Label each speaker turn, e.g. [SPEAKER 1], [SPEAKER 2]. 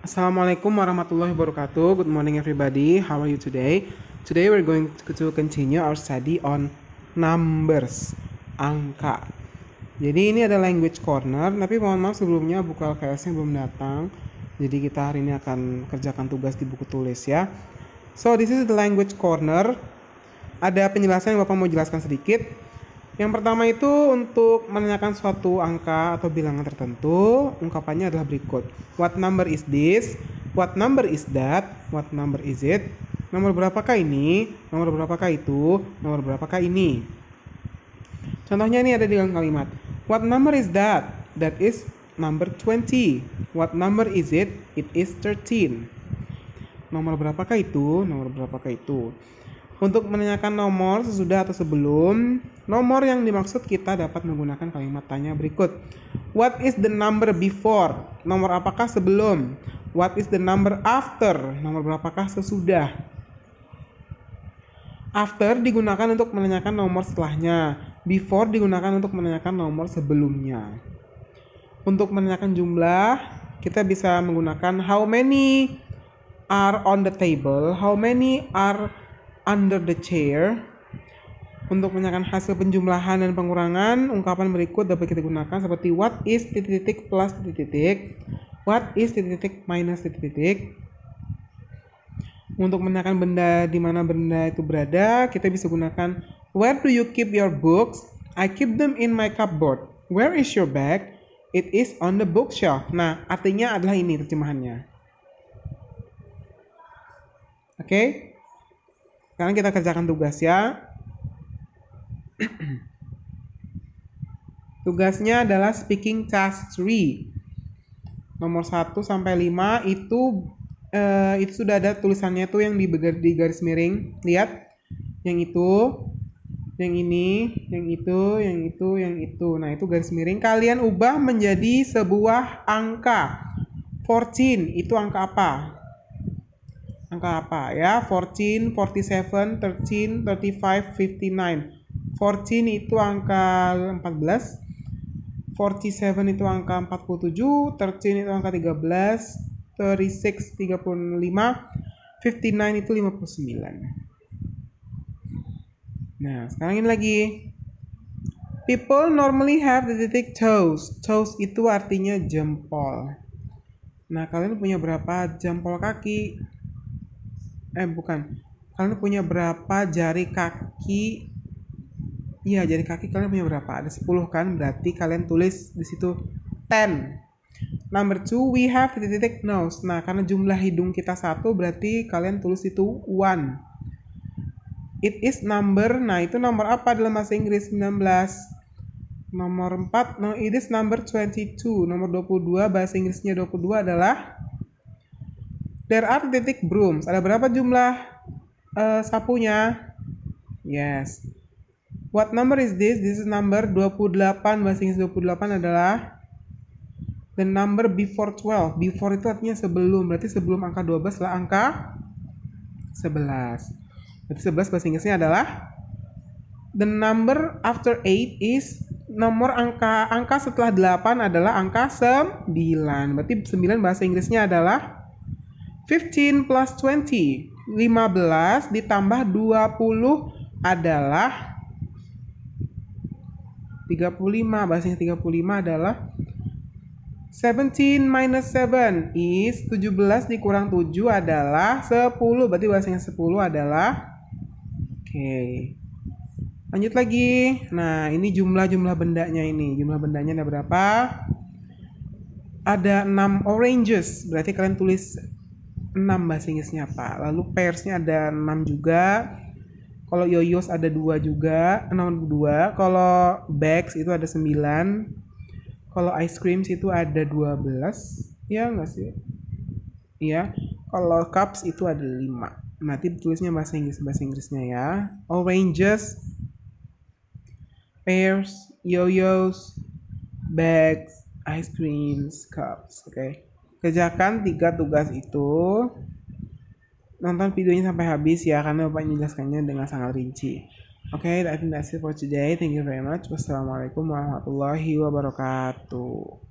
[SPEAKER 1] Assalamualaikum warahmatullahi wabarakatuh. Good morning everybody. How are you today? Today we're going to continue our study on numbers, angka. Jadi ini ada language corner, tapi mohon maaf sebelumnya buku LKS-nya belum datang. Jadi kita hari ini akan kerjakan tugas di buku tulis ya. So this is the language corner. Ada penjelasan yang Bapak mau jelaskan sedikit. Yang pertama itu untuk menanyakan suatu angka atau bilangan tertentu, ungkapannya adalah berikut. What number is this? What number is that? What number is it? Nomor berapakah ini? Nomor berapakah itu? Nomor berapakah ini? Contohnya ini ada di dalam kalimat. What number is that? That is number 20. What number is it? It is 13. Nomor berapakah itu? Nomor berapakah itu? Untuk menanyakan nomor sesudah atau sebelum, nomor yang dimaksud kita dapat menggunakan kalimat tanya berikut. What is the number before? Nomor apakah sebelum? What is the number after? Nomor berapakah sesudah? After digunakan untuk menanyakan nomor setelahnya. Before digunakan untuk menanyakan nomor sebelumnya. Untuk menanyakan jumlah, kita bisa menggunakan how many are on the table, how many are under the chair. Untuk menanyakan hasil penjumlahan dan pengurangan, ungkapan berikut dapat kita gunakan seperti what is titik-titik plus titik-titik, what is titik-titik minus titik-titik. Untuk menanyakan benda di mana benda itu berada, kita bisa gunakan where do you keep your books? I keep them in my cupboard. Where is your bag? It is on the bookshelf. Nah, artinya adalah ini terjemahannya. Oke? Sekarang kita kerjakan tugas ya. Tugasnya adalah speaking task 3. Nomor 1 sampai 5 itu sudah ada tulisannya tuh yang di garis miring. Lihat. Yang itu, yang ini, yang itu, yang itu, yang itu. Nah, itu garis miring. Kalian ubah menjadi sebuah angka. 14 itu angka apa? Angka apa ya? 14, 47, 13, 35, 59. 14 itu angka 14. 47 itu angka 47. 13 itu angka 13. 36, 35. 59 itu 59. Nah, sekarang ini lagi. People normally have the titik toes. Toes itu artinya jempol. Nah, kalian punya berapa jempol kaki? Bukan. Kalian punya berapa jari kaki? Iya, jari kaki kalian punya berapa? Ada 10 kan? Berarti kalian tulis di situ 10. Number 2, we have titik nose. Nah, karena jumlah hidung kita 1, berarti kalian tulis itu 1. It is number. Nah, itu nomor apa dalam bahasa Inggris? 19. Nomor 4, no, it is number 22. Nomor 22, bahasa Inggrisnya 22 adalah there are titik brooms. Ada berapa jumlah sapunya? Yes. What number is this? This is number 28. Bahasa Inggris 28 adalah the number before 12. Before itu artinya sebelum. Berarti sebelum angka 12 adalah angka 11. Berarti 11 bahasa Inggrisnya adalah the number after 8 is nomor angka setelah 8 adalah angka 9. Berarti 9 bahasa Inggrisnya adalah 15 plus 20. 15 ditambah 20 adalah 35. Bahasanya 35 adalah 17 minus 7 is 17 dikurang 7 adalah 10. Berarti bahasanya 10 adalah Oke. Lanjut lagi. Nah, ini jumlah bendanya ini. Jumlah bendanya ada berapa? Ada 6 oranges. Berarti kalian tulis 6 bahasa Inggrisnya apa. Lalu pearsnya ada 6 juga. Kalau yoyos ada 2 juga. 2. Kalau bags itu ada 9. Kalau ice cream itu ada 12. Ya enggak sih? Iya. Kalau cups itu ada 5. Nanti tulisnya bahasa Inggrisnya ya. Oranges, pears, yoyos, bags, ice creams, cups. Oke. Kerjakan 3 tugas itu. Nonton videonya sampai habis ya, karena Bapak menjelaskannya dengan sangat rinci. Oke, I think that's it for today. Thank you very much. Wassalamualaikum warahmatullahi wabarakatuh.